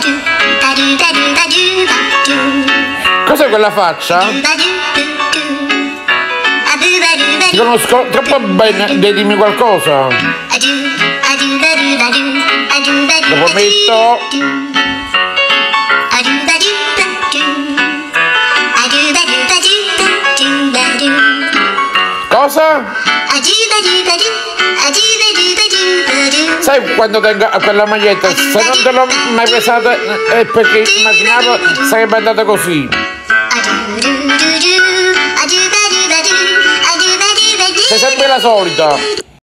Cos'è quella faccia? Ti conosco troppo bene, devi dirmi qualcosa. Lo prometto. Cosa? Sai quando tengo quella maglietta? Se non te l'ho mai pesata è perché immaginavo sarebbe andata così. Sei sempre la solita.